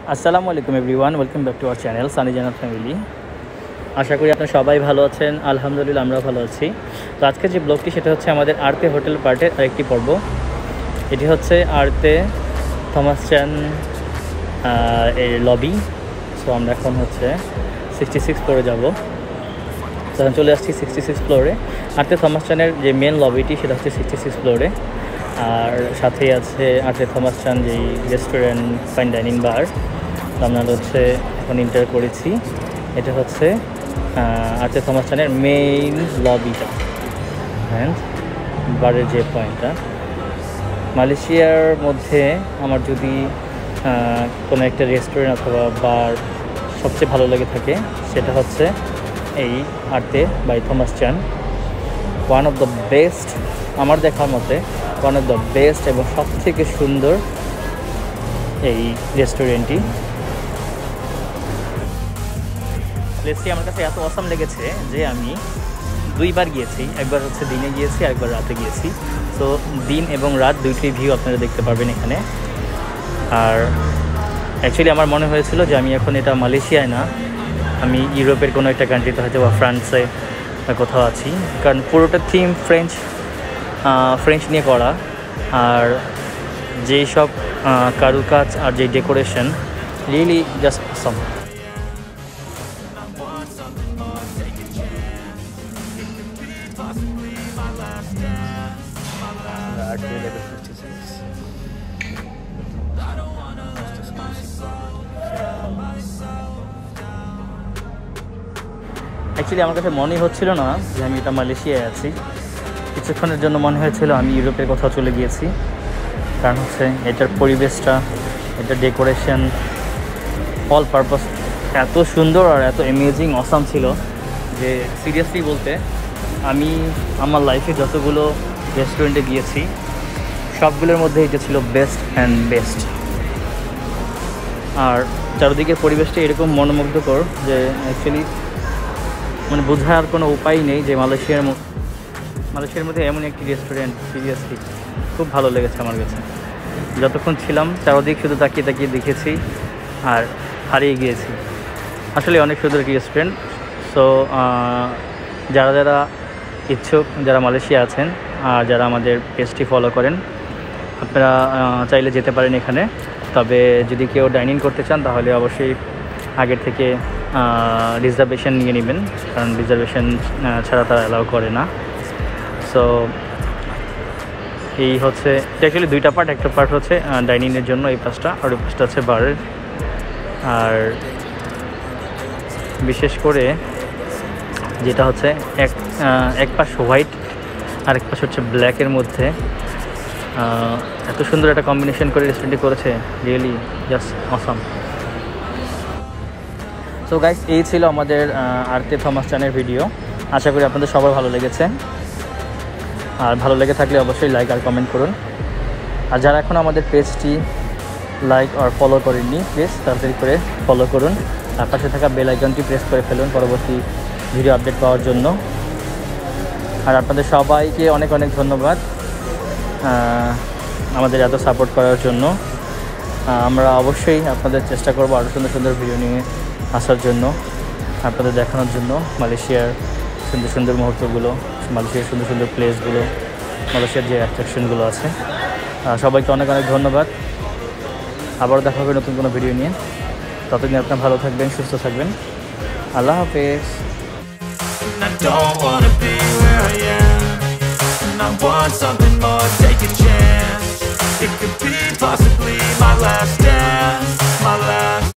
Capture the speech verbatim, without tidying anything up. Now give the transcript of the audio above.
আসসালামু আলাইকুম everyone, welcome back to our channel Sunny Jannat family. আশা করি আপনারা সবাই ভালো আছেন। আলহামদুলিল্লাহ আমরাও ভালো আছি। তো আজকে যে ব্লগটি সেটা হচ্ছে আমাদের আর্তে হোটেল পার্টের আরেকটি পর্ব। এটি হচ্ছে আর্তে থমাস চ্যান এর লবি। সো আমরা এখন হচ্ছে সিক্সটি সিক্স ফ্লোরে যাবো। তখন চলে আসছি সিক্সটি সিক্স ফ্লোরে। আর্তে থমাস চ্যানের যে মেন লবিটি সেটা হচ্ছে সিক্সটি সিক্স ফ্লোরে, আর সাথেই আছে আর্তে থমাস চ্যান যেই রেস্টুরেন্ট ফাইন ডাইনিং বার। তো আমরা হচ্ছে এখন এন্টার করেছি। এটা হচ্ছে আর্তে থমাস চ্যানের মেইন লবিটা অ্যান্ড বারের যে পয়েন্টটা। মালয়েশিয়ার মধ্যে আমার যদি কোনো একটা রেস্টুরেন্ট অথবা বার সবচেয়ে ভালো লেগে থাকে সেটা হচ্ছে এই Arte by Thomas Chan. One of the best আমার দেখার মতে, ওয়ান অফ দ্য বেস্ট এবং সবথেকে সুন্দর এই রেস্টুরেন্টটি। প্লেসটি আমার কাছে এত অসাম লেগেছে যে আমি দুইবার গিয়েছি। একবার হচ্ছে দিনে গিয়েছি, একবার রাতে গিয়েছি। তো দিন এবং রাত দুইটি ভিউ আপনারা দেখতে পারবেন এখানে। আর অ্যাকচুয়ালি আমার মনে হয়েছিল যে আমি এখন এটা মালয়েশিয়ায় না, আমি ইউরোপের কোনো একটা কান্ট্রিতে হয়তো বা ফ্রান্সে কোথাও আছি, কারণ পুরোটা থিম ফ্রেঞ্চ ফ্রেঞ্চ নিয়ে করা। আর যেই সব কারুকাজ আর যেই decoration really just awesome. Actually আমার কাছে মনে হচ্ছিল না যে আমি এটা মালয়েশিয়ায় আছি। কিছুক্ষণের জন্য মনে হয়েছিল আমি ইউরোপের কোথাও চলে গিয়েছি, কারণ হচ্ছে এটার পরিবেশটা, এটার ডেকোরেশন, অল পারপাস এত সুন্দর আর এত অ্যামেজিং অসাম ছিল যে সিরিয়াসলি বলতে আমি আমার লাইফে যতগুলো রেস্টুরেন্টে গিয়েছি সবগুলোর মধ্যে এটা ছিল বেস্ট অ্যান্ড বেস্ট। আর চারদিকের পরিবেশটা এরকম মনোমুগ্ধকর যে অ্যাকচুয়ালি মানে বোঝার কোনো উপায় নেই যে মালয়েশিয়ার মালয়েশিয়ার মধ্যে এমন একটি রেস্টুরেন্ট সিরিয়াসলি খুব ভালো লেগেছে আমার কাছে। যতক্ষণ ছিলাম চারদিক শুধু তাকিয়ে তাকিয়ে দেখেছি আর হারিয়ে গিয়েছি। আসলে অনেক সুন্দর একটি রেস্টুরেন্ট। সো যারা যারা ইচ্ছুক, যারা মালয়েশিয়া আছেন আর যারা আমাদের পেজটি ফলো করেন, আপনারা চাইলে যেতে পারেন এখানে। তবে যদি কেউ ডাইনিং করতে চান তাহলে অবশ্যই আগের থেকে রিজার্ভেশন নিয়ে নেবেন, কারণ রিজার্ভেশন ছাড়া তারা অ্যালাউ করে না। সো এই হচ্ছে অ্যাকচুয়ালি দুইটা পার্ট। একটা পার্ট হচ্ছে ডাইনিংয়ের জন্য এই পাশটা, আর ওই পাশটা হচ্ছে বারের। আর বিশেষ করে যেটা হচ্ছে এক এক পাশ হোয়াইট আর এক পাশ হচ্ছে ব্ল্যাকের মধ্যে এত সুন্দর একটা কম্বিনেশন করে রেস্টুরেন্টটি করেছে, রিয়েলি জাস্ট অসাম। তো গাইস, এই ছিল আমাদের আর্তে থমাস চ্যানের ভিডিও। আশা করি আপনাদের সবার ভালো লেগেছে। আর ভালো লেগে থাকলে অবশ্যই লাইক আর কমেন্ট করুন। আর যারা এখন আমাদের পেজটি লাইক আর ফলো করেননি, প্লিজ তাড়াতাড়ি করে ফলো করুন। আর পাশে থাকা বেল আইকনটি প্রেস করে ফেলুন পরবর্তী ভিডিও আপডেট পাওয়ার জন্য। আর আপনাদের সবাইকে অনেক অনেক ধন্যবাদ আমাদের এত সাপোর্ট করার জন্য। আমরা অবশ্যই আপনাদের চেষ্টা করবো আরও সুন্দর সুন্দর ভিডিও নিয়ে আসার জন্য, আপনাদের দেখানোর জন্য মালয়েশিয়ার সুন্দর সুন্দর মুহূর্তগুলো, মালয়েশিয়ার সুন্দর সুন্দর প্লেসগুলো, মালয়েশিয়ার যে অ্যাট্রাকশনগুলো আছে। সবাইকে অনেক অনেক ধন্যবাদ। আবারও দেখা হবে নতুন কোনো ভিডিও নিয়ে। ততদিন আপনারা ভালো থাকবেন, সুস্থ থাকবেন। আল্লাহ হাফেজ। I don't wanna be where I am, and I want something more, take a chance. It could be possibly my last